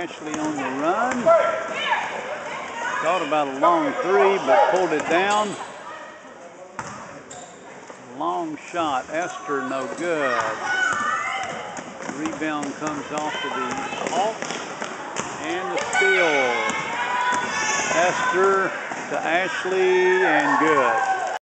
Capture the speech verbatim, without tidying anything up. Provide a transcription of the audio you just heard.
Ashley on the run. Thought about a long three, but pulled it down. Long shot. Esther, no good. Rebound comes off to the Hawks. And the steal. Esther to Ashley, and good.